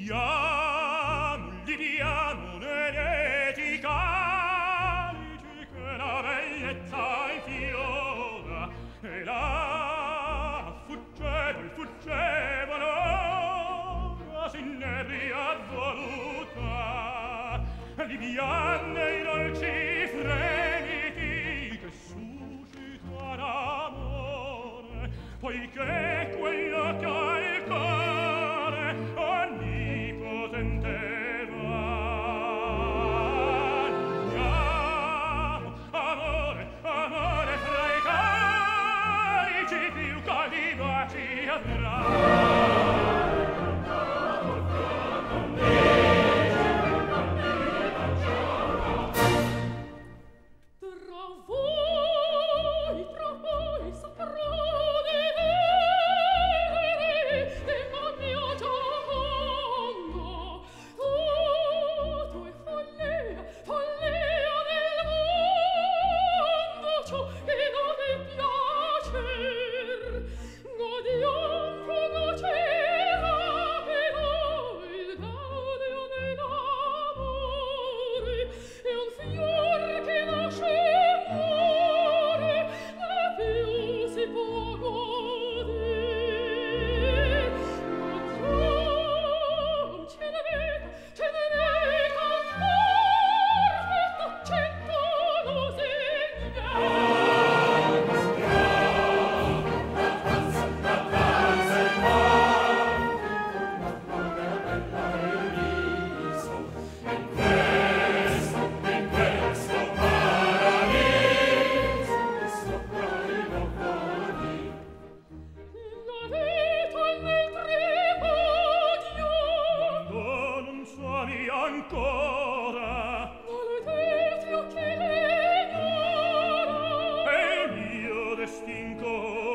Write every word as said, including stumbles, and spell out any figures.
liviamo, liviamo negli calici che la bellezza infiora e là fuggevol, fuggevano la sinebria voluta liviane i dolci fremiti che suscita l'amore poiché quello che ha il cuore onnipotente va. Andiamo, amore, amore, fra i calici più caldi baci avrà. Destin